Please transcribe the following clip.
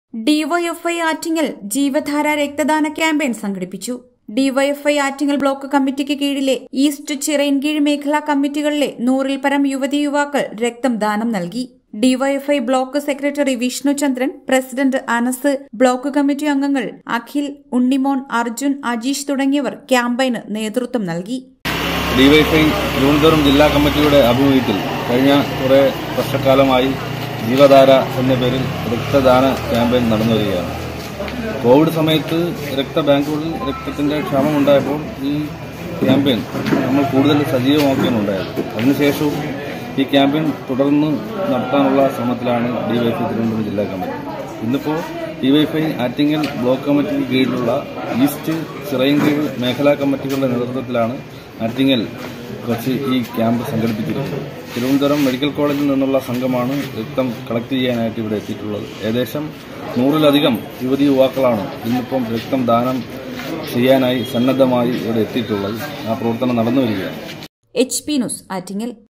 DYFI Attingal ജീവധാര രക്തദാന campaign സംഘടിപ്പിച്ചു. DYFI Attingal block കമ്മിറ്റിക്ക് കീഴിലെ ഈസ്റ്റ് ചിറയൻകീഴ് മേഖലാ കമ്മിറ്റികളിലെ 100-ൽ പരം യുവതി യുവാക്കൾ രക്തം ദാനം നൽകി. DYFI block secretary Vishnuchandran, president Anas, block committee അംഗങ്ങൾ അഖിൽ, ഉണ്ണിമോൻ, അർജുൻ, അജീഷ് തുടങ്ങിയവർ ക്യാമ്പയിന് നേതൃത്വം നൽകി. ഡിവൈഎഫ്ഐ തിരുവനന്തപുരം ജില്ലാ കമ്മിറ്റിയുടെ ആഭിമുഖ്യത്തിൽ കഴിഞ്ഞ കുറെ വർഷക്കാലമായി ജീവധാര എന്ന പേരിൽ രക്തദാന ക്യാമ്പയിൻ നടന്നു വരികയാണ്. കോവിഡ് സമയത്ത് രക്തബാങ്കുകളിൽ രക്തത്തിന്റെ ക്ഷാമമുണ്ടായപ്പോൾ ഈ ക്യാമ്പയിൻ നമ്മൾ കൂടുതൽ സജീവമാക്കുകയാണുണ്ടായത്. അതിനുശേഷവും ഈ ക്യാമ്പയിൻ തുടർന്ന് നടത്താനുള്ള ശ്രമത്തിലാണ് ഡിവൈഎഫ്ഐ തിരുവനന്തപുരം ജില്ലാ കമ്മിറ്റി. ഇന്നിപ്പോൾ ഡിവൈഎഫ്ഐ ആറ്റിങ്ങൽ ബ്ലോക്ക് കമ്മിറ്റിക്ക് കീഴിലുള്ള ഈസ്റ്റ് ചിറയൻകീഴ് മേഖലാ കമ്മിറ്റികളുടെ നേതൃത്വത്തിലാണ് ആറ്റിങ്ങൽ വെച്ച് ഈ ക്യാമ്പ് സംഘടിപ്പിച്ചിരിക്കുന്നത്. തിരുവനന്തപുരം മെഡിക്കൽ കോളേജിൽ നിന്നുള്ള സംഘമാണ് രക്തം കളക്ട് ചെയ്യാനായിട്ട് ഇവിടെ എത്തിയിട്ടുള്ളത്. ഏകദേശം 100-ലധികം യുവതി യുവാക്കളാണ് ഇന്നിപ്പം രക്തം ദാനം ചെയ്യാനായി സന്നദ്ധമായി ഇവിടെ എത്തിയിട്ടുള്ളത്. ആ പ്രവർത്തനം നടന്നു വരികയാണ്. HP news Attingal.